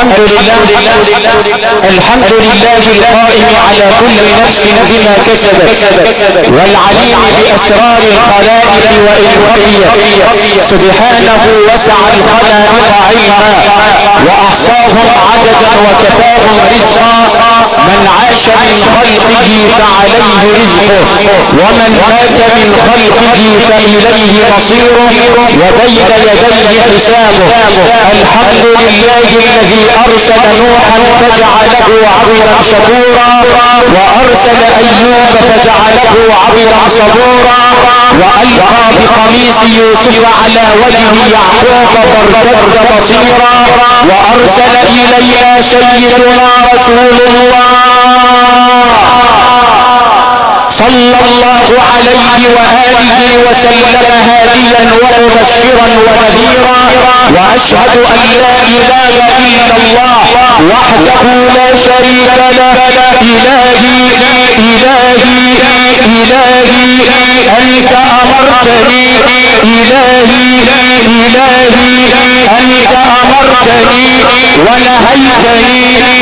الحمد لله القائم على كل نفس بما كسبت والعليم بأسرار الخلائق وإلهية. سبحانه وسع الخلائق علما وأحصاهم عددا وكفاهم رزقا. من عاش من خلقه فعليه رزقه ومن مات من خلقه فإليه مصيره وبين يديه حسابه. الحمد لله الذي أرسل نوحا فجعله عبدا شكورا وأرسل أيوب فجعله عبدا صبورا وألقى بقميص يوسف على وجه يعقوب فارتد بصيرا وأرسل إلينا سيدنا رسول الله صلى الله عليه وآله وسلم هاديا ومبشرا ونذيرا. وأشهد أن لا إله إلا الله وحده لا شريك له. إلهي أنت أمرتني أنت أمرتني ونهيتني.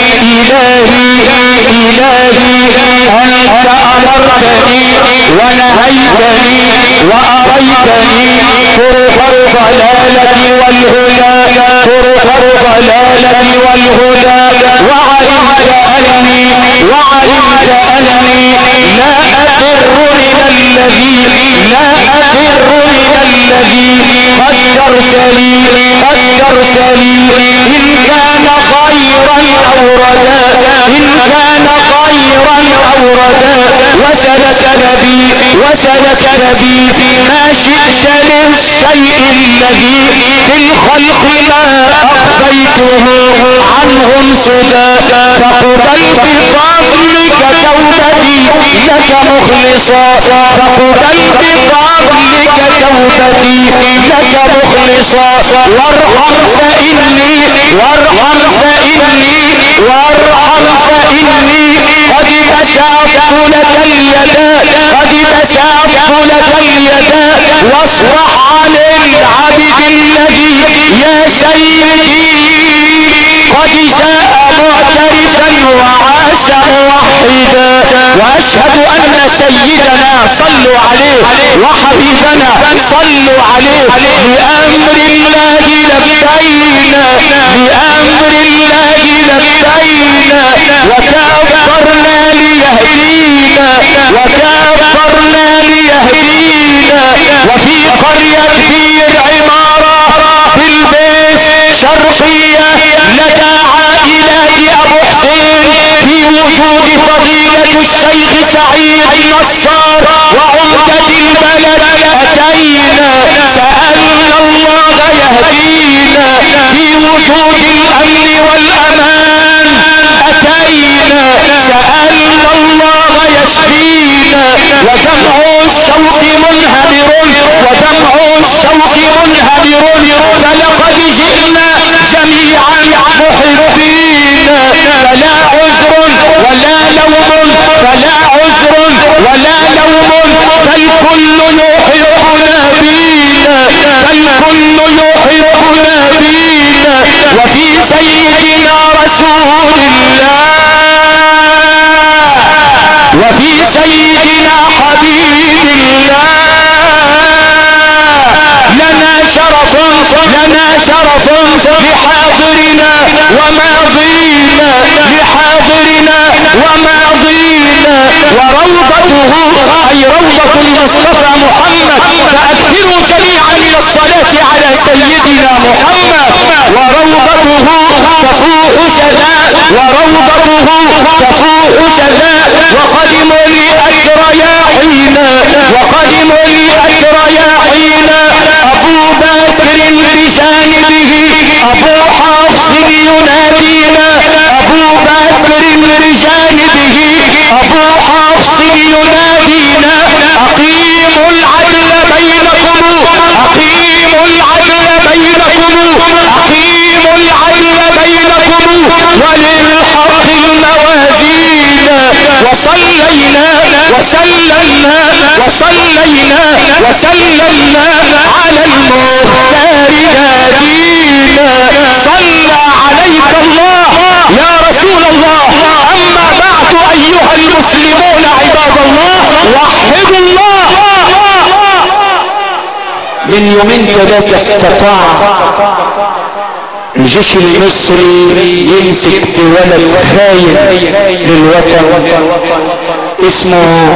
أنت أمرتني ونهيتني وأريتني طرق الضلالة والهدى وعلمت أني لا أفر من الذي قدرت لي إن كان خيرا أو رداء وسلك بي ما شئت للشيء الذي في الخلق ما أخفيته عنهم سدى. فاقبل بفضلك توبتي لك مخلصا وارحم فإني قد بسطت لك اليدا واصفح عن العبد الذي يا سيدي قد جاء معترفا وعاش موحدا. واشهد ان سيدنا صلوا عليه وحبيبنا صلوا عليه لامر الله لبينا وكابرنا ليهدينا وفي قرية العمارة بالبيس شرقية لدى عائلات أبو حسين في وجود فضيلة الشيخ سعيد نصار وعمدة البلد أتينا سألنا الله يهدينا في وجود الأمن والأمان. أتينا سألنا الله يشفينا ودمع الشوق منهمر فلقد جئنا جميعا محبين. فلا عذر ولا لوم فالكل يحبنا بينا وفي سيدنا رسول الله وفي سيدنا حبيب الله لنا شرف لحاضرنا وماضينا وروضته أي روضة المصطفى محمد. فأكثروا جميعا من الصلاة على سيدنا محمد. وروضته تفوح شذاء وقدم لي أجر يا حين أبو بكر بجانبه أبو حفص ينادينا أقيموا العدل بينكم وللحق الموازين. وصلينا على المختار نادينا. صلى عليك الله وحدوا الله. من يومين ثلاثة استطاع الجيش المصري يمسك بولد خاين للوطن اسمه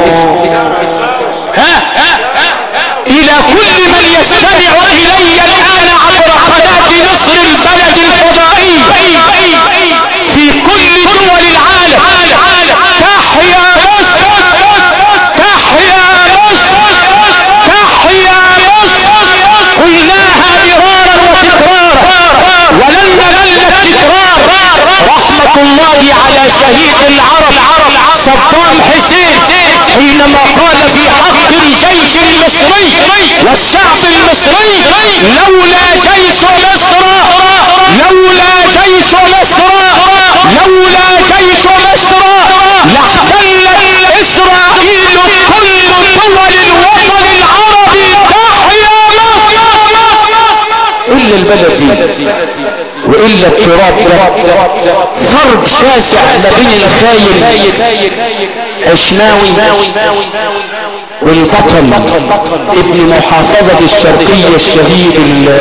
الى كل من يستمع الي الان عبر قناة مصر البلد الفضائية في كل دول العالم، تحيا مصر، تحيا مصر، تحيا مصر. قلناها مرارا وتكرارا ولن نمل التكرار. رحمة الله على شهيد العرب صدام حسين حينما قال في حق الجيش المصري والشعب المصري: لولا جيش مصر، لولا جيش مصر، لولا جيش مصر لاحتل اسرائيل كل دول الوطن العربي. تحيا مصر. الا البلد دي والا التراب ده فرق شاسع ما بين الخاين عشناوي والبطل ابن محافظة الشرقية الشهيد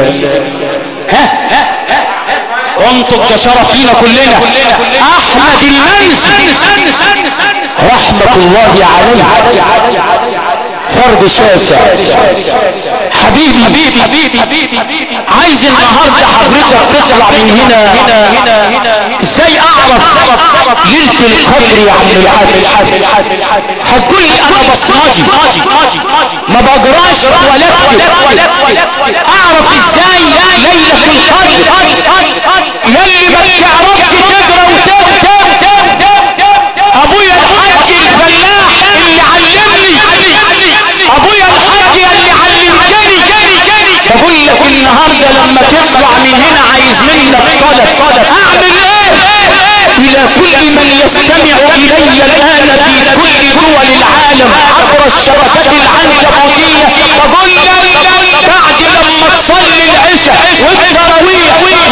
انطق كشرف لينا كلنا احمد المنسي رحمة الله عليه. فرد شاسع. حبيبي عايز النهارده حضرتك تطلع من هنا ازاي اعرف ليلة القدر يا عم العادل؟ هتقول لي انا بصمجي ما بقراش ولا اكتب. اعرف ازاي ليلة القدر؟ يلي ما بتعرفش تقرا وتكتب ابويا الحاج الفلاح اللي علمني، ابويا الحاج اللي علمتني. بقول لك النهارده لما تطلع من هنا عايز منك طلب. اعمل ايه؟ الى كل من يستمع الي الان في كل دول العالم عبر الشبكات العنكبوتيه، بقول لك بعد لما تصلي العشاء والتراويح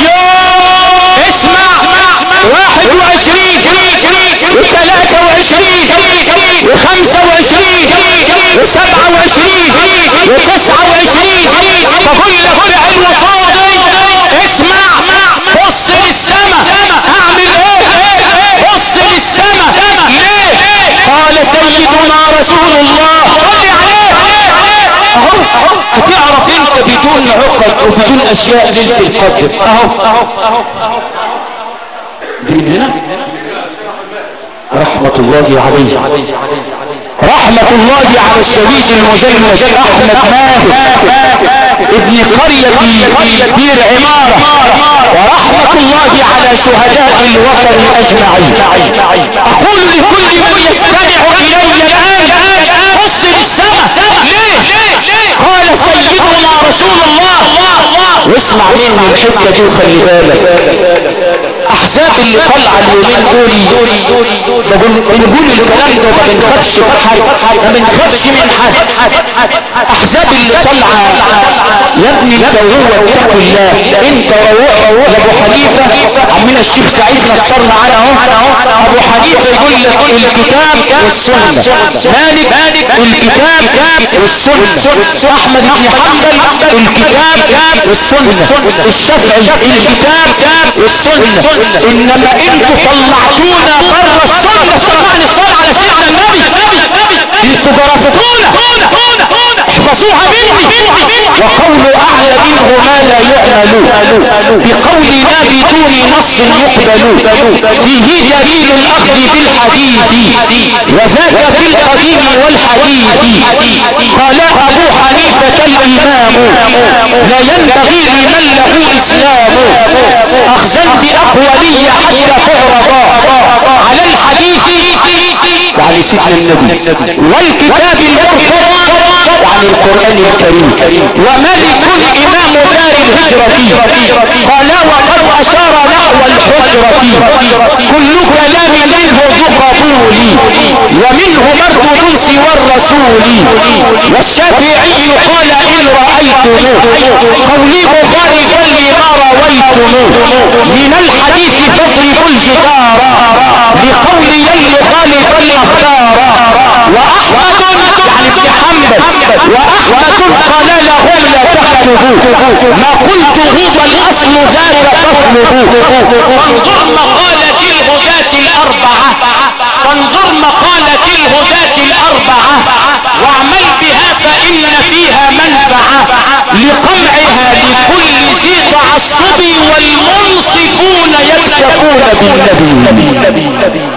اسمع 21 و23 و25 و27 و29 بقول لك بعلم صادق اسمع. بص للسما. اعمل ايه؟ بص للسما. ليه؟ قال سيدنا رسول الله صلي عليه. اهو هتعرف انت بدون عقد وبدون اشياء ليلة القدر. اهو دي من هنا رحمة الله عليه. رحمة الله على الشهيد المجند احمد ماهر ابن قرية دير عمارة. ورحمة الله على شهداء الوطن اجمعين. اقول لكل من يستمع الي الان بص للسماء. ليه؟ قال سيدنا رسول الله. واسمع مني الحته دي وخلي بالك. احزاب اللي طالعه اليومين دول بنقول الكلام ده وما بنخافش من حد، ما بنخافش من حد. احزاب اللي طالعه يا ابني انت وهو اتق الله. انت وروح لابو حنيفه عمنا الشيخ سعيد نصر معانا اهو. ابو حنيفه يقول لك الكتاب والسنه، مالك الكتاب والسنه، احمد بن حنبل الكتاب والسنه، الشافعي الكتاب والسنه. انما انتوا طلعتونا بره السنه. سمعني الصلاه على سيدنا النبي. انتوا جرفتونا. احفظوها مني. وقول اعلى منه ما لا يعمل بقولنا بدون نص يقبل فيه دليل الاخذ بالحديث وذاك في القديم والحديث. قال ابو حنيفه الامام لا ينبغي لمن له اسلام اخذا باقواليه حتى تعرضا على الحديث وعلى سيدنا النبي والكتاب المرتضى وعن القرآن الكريم. وملك امام دار الهجرة قال وقد اشار نحو الحجرة كل كلام منه ذو قبول ومنه مردود سوى الرسول. والشافعي قال ان رأيتم قولي مخالفا لما رويتم من الحديث فاضربوا الجدار بقولي المخالف الاخبار. واحمد وأحمد قال لهم لا تكتبوا ما قلته بل أصل ذاك فاطلبوا. فانظر مقالة الهداة الأربعة، فانظر مقالة الهداة الأربعة واعمل بها فإن فيها منفعة لقمعها لكل ذي تعصب والمنصفون يكتفون بالنبي.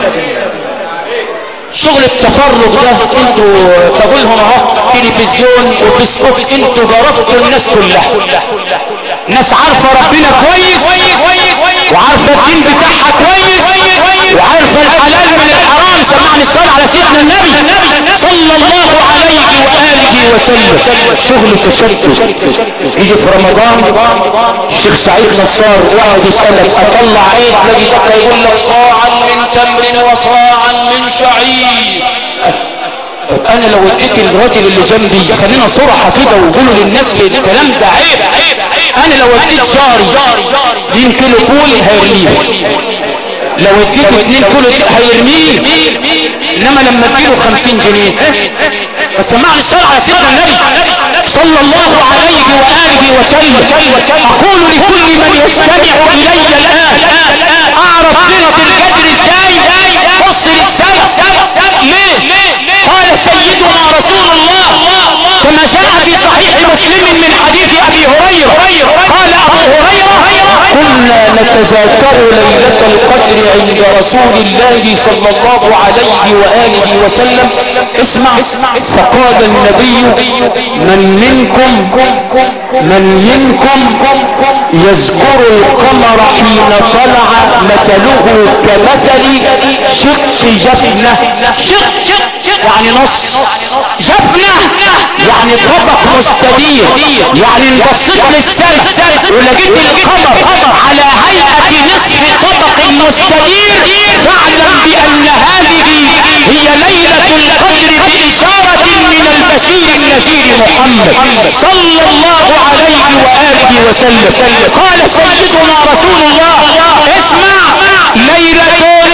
شغل التفرغ ده انتوا بقولهم اهو تلفزيون وفيسبوك، انتوا ضربتوا الناس كلها. ناس عارفه ربنا كويس وعارفه الدين بتاعها كويس وعارفه الحلال من الحرام. سمعني الصلاه على سيدنا النبي صلى الله عليه واله وسلم. شغل تشتت. يجي في رمضان الشيخ سعيد نصار يقعد يسالك اطلع عيد، تلاقي ده يقول لك صاعا من تمر وصاعا من شعير. طب انا لو اديت الراجل اللي جنبي، خلينا صراحه كده وقولوا للناس الكلام ده عيب، انا لو اديت جاري 2 كيلو فول هيرميه، لو اديته 2 كيلو هيرميه، انما لما اديله 50 جنيه فسمعني الصلاة على سيدنا النبي صلى الله عليه وآله وسلم. اقول لكل من يستمع الي الان، اعرف ليلة القدر ازاي؟ بص للسماء ليه؟ قال سيدنا رسول الله كما جاء في صحيح مسلم من حديث ابي هريرة، قال ابو هريرة كنا نتذاكر ليلة القدر عند رسول الله صلى الله عليه وآله وسلم. اسمع، فقال النبي من منكم يذكر القمر حين طلع مثله كمثل شق جفنة. شق يعني نص، جفنة يعني طبق مستدير، يعني انبصيت للسماء ولقيت القمر على هيئة نصف طبق مستدير، فاعلم بأن هذه هي ليلة القدر بإشارة من البشير النذير محمد صلى الله عليه وآله وسلم. قال سيدنا رسول الله اسمع، ليلة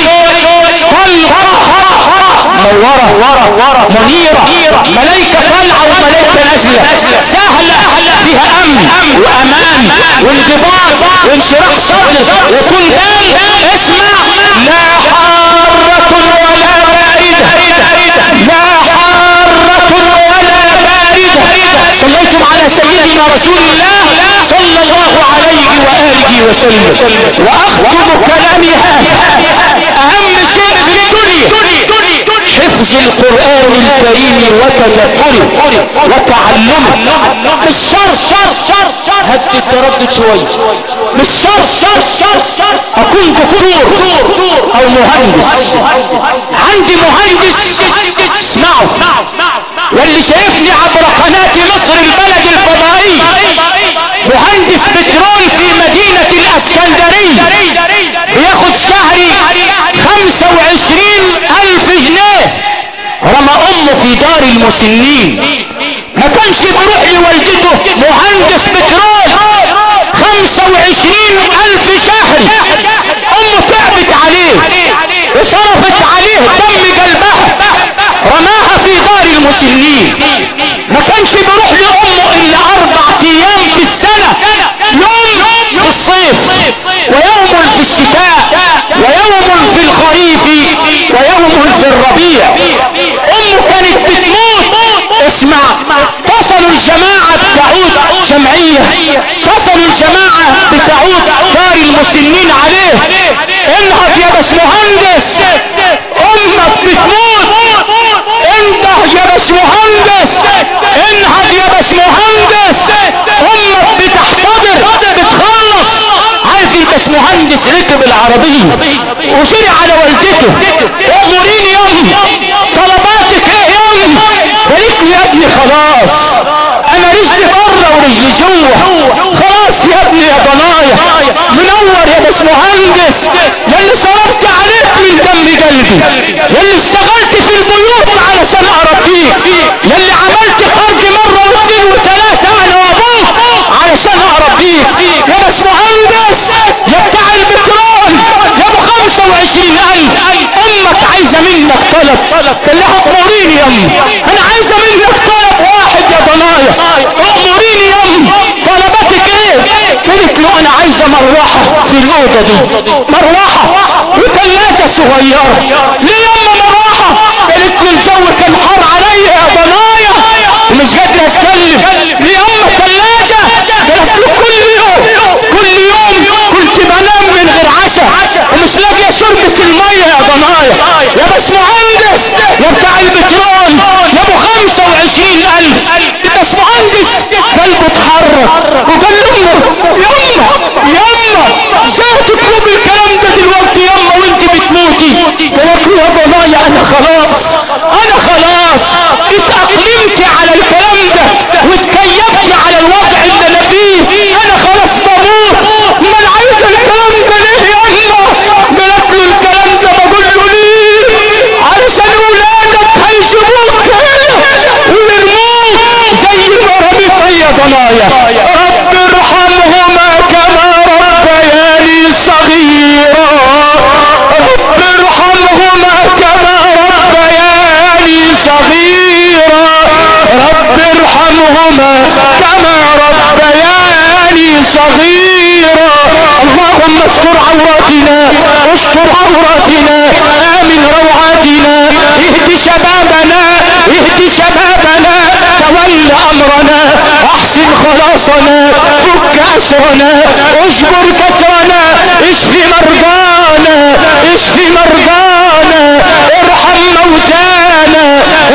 منورة منيرة، ملائكة طالعة وملائكة نازلة، سهلة فيها أمن وأمان وانضباط وانشراح صدر وطول بال. اسمع، لا حارة ولا باردة، لا حارة ولا باردة. صليتم على سيدنا رسول الله صلى الله عليه وآله وسلم. وأختم كلامي هذا، أهم شيء في الدنيا حفظ القرآن الكريم وتدبره وتعلمه. مش شرط هدي التردد شوية، مش شرط اكون دكتور او مهندس. عندي مهندس، اسمعوا، واللي شايفني عبر قناة مصر البلد الفضائي، مهندس بترول في مدينة الاسكندرية، بياخد شهري 25,000 جنيه. رمى امه في دار المسنين، ما كانش بيروح لوالدته. مهندس بترول 25,000 شهري، امه تعبت عليه وصرفت عليه دم قلبها، رماها في دار المسنين. ما كانش بيروح لامه الا 4 ايام في السنة، يوم في الصيف ويوم في الشتاء ويوم في الخريف ويوم في الربيع. امه كانت بتموت. اسمع، اتصلوا الجماعة بتعود جمعية، اتصلوا الجماعة بتعود دار المسنين عليه، انهض يا باشمهندس، امك بتموت، انده يا باشمهندس، انهض يا باشمهندس، امك بتحتضر بتخلص. عارف الباشمهندس ركب العربية وجري على والدته، اموريني يا امي، طلباتك ايه يا امي؟ قالت له يا ابني خلاص انا رجلي بره ورجلي جوه، خلاص يا ابني يا ضنايا، منور يا باشمهندس، ياللي صرفت عليك من دم قلبي، ياللي اشتغلت في البيوت علشان اربيك، ياللي عملت خرج مرة واثنين وثلاثة انا وابوك علشان اربيك. يا باشمهندس يا بتاع البترول يا ابو 25,000، امك عايزة منك طلب. قال لها اموريني يا امي، انا عايزة منك طلب واحد يا ضنايا اموريني يم طلباتك ايه؟ قلت له انا عايزة مروحة في الاوضة دي، مروحة وثلاجة صغيرة. ليه يما مروحة؟ قلت له الجو كان حار عليا يا ضنايا ومش قادر اتكلم. ليه يما ثلاجة؟ قلت له كل يوم كنت بنام من غير عشاء ومش لاقيه شربة المية يا ضنايا. يا باشمهندس يا بتاع البترول يا ابو 25,000 يا باشمهندس. قلبه اتحرك وقال له يما جاي تطلب الكلام ده دلوقتي يما وانت بتموتي؟ قالت له يا ضنايا انا خلاص اتأقلمت على الكلام ده واتكيفت على الوضع اللي انا فيه، انا خلاص بموت. ما انا عايز الكلام ده ليه يما؟ قالت له الكلام ده بقول له ليه؟ علشان ولادك هيجيبوك هنا ويرموك زي ما رميتني يا ضنايا. رب ارحمهما كما ربياني صغيرا، رب ارحمهما كما ربياني صغيرا، رب ارحمهما كما ربياني صغيرا. اللهم استر عوراتنا استر عوراتنا امن روعاتنا، اهد شبابنا تول امرنا، احسن خلاصنا، فك اسرنا، اجبر كسرنا، اشفي مرضانا ارحم موتانا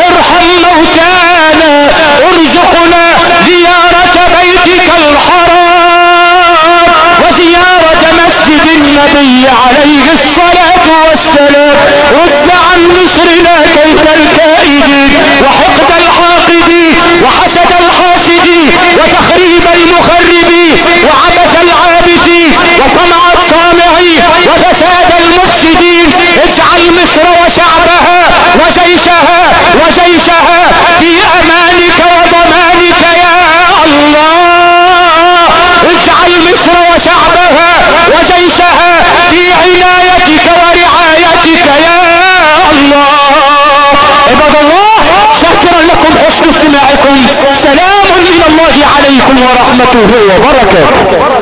ارزقنا زيارة بيتك الحرام وزيارة مسجد النبي عليه الصلاة والسلام. رد عن مصرنا كيد الكائدين وحقد الحاقدين وحسد الحاسدين وتخريب المخربين وعبث العابثين وطمع الطامعين وفساد المفسدين. اجعل مصر وشعبها وجيشها في امانك وضمانك يا الله. اجعل مصر وشعبها وجيشها في عنايتك ورعايتك يا الله. عباد الله شكرا لكم حسن استماعكم. سلام الى الله عليكم ورحمته وبركاته.